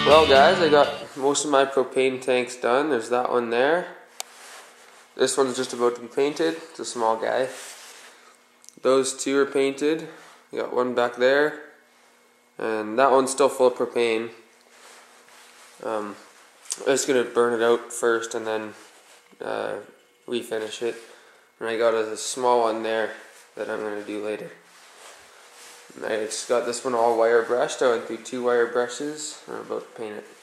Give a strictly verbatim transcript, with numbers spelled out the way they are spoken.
Well guys, I got most of my propane tanks done. There's that one there. This one's just about to be painted. It's a small guy. Those two are painted. You got one back there. And that one's still full of propane. Um, I'm just going to burn it out first and then uh, refinish it. And I got a small one there that I'm going to do later. And I just got this one all wire brushed. I went through two wire brushes. I'm about to paint it.